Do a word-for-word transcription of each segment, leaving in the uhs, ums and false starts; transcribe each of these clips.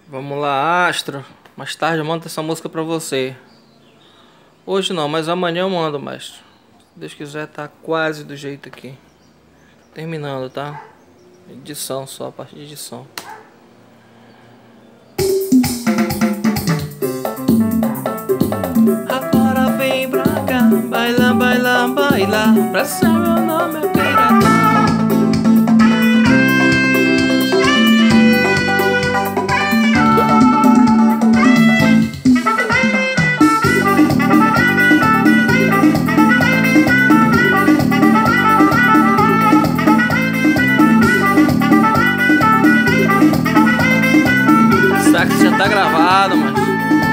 Vamos lá, Astro. Mais tarde eu mando essa música pra você. Hoje não, mas amanhã eu mando, mestre. Se Deus quiser, tá quase do jeito aqui. Terminando, tá? Edição só, a parte de edição. Agora vem pra cá, baila, baila, baila. Pra ser meu nome é Piratão. Sax já tá gravado, mas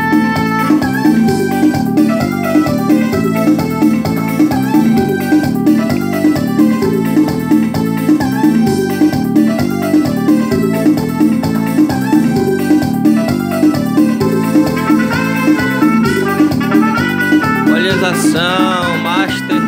equalização, master.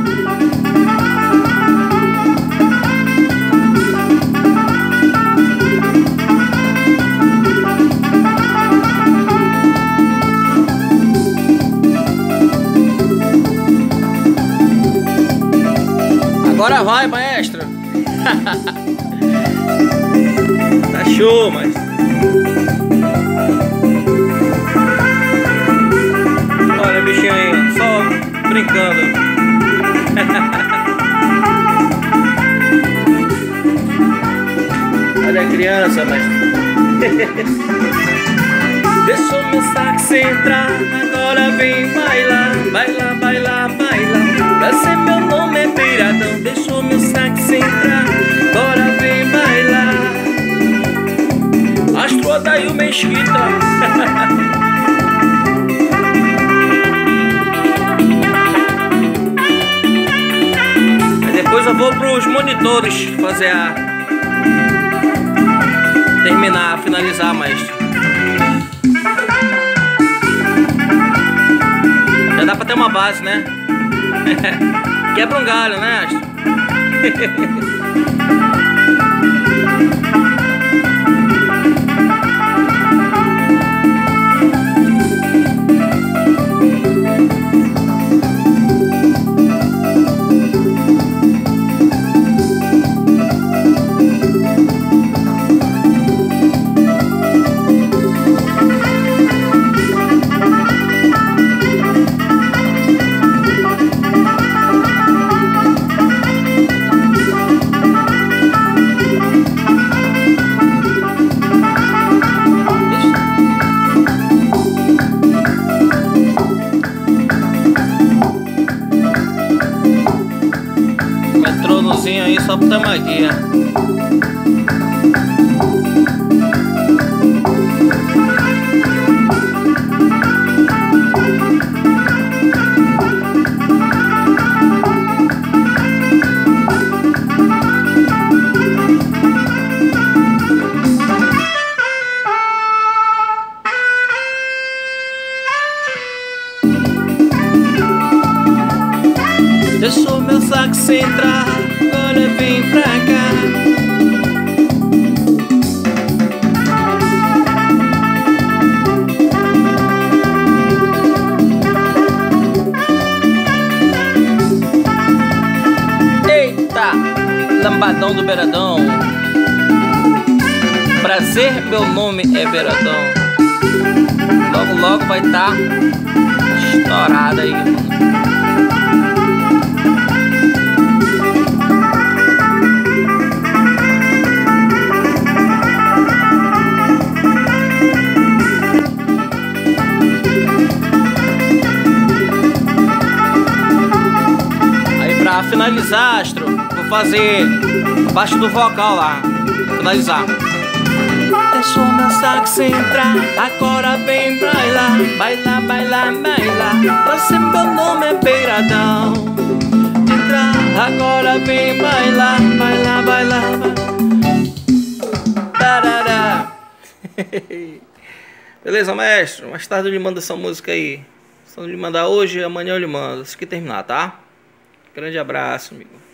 Agora vai, maestro. Tá show, mas olha o bichinho aí, só brincando. Olha a criança, mestre. Deixa o meu sax entrar, agora vem bailar, baila, baila, baila. Pra ser meu nome é Piratão. Deixa o meu sax entrar, agora vem bailar. Astro Odail Mesquita. Aí depois eu vou pros monitores fazer a terminar, finalizar, maestro. Já dá pra ter uma base, né? Quebra um galho, né, Astro? Metrônozinho aí só pra ter uma guia. Deixa o meu sax entrar, agora vem pra cá. Eita, lambadão do Beiradão. Prazer, meu nome é Beiradão. Logo, logo vai estar estourado aí, mano. Pra finalizar, Astro, vou fazer abaixo do vocal lá. Finalizar. Deixa o meu sax entrar, agora vem bailar, baila, baila, baila. Pra ser meu nome é Piratão. Entrar, agora vem bailar, baila, baila. Tarará. Beleza, maestro? Mais tarde eu lhe mando essa música aí. Se eu não lhe mandar hoje, amanhã eu lhe mando. Isso que terminar, tá? Grande abraço, amigo.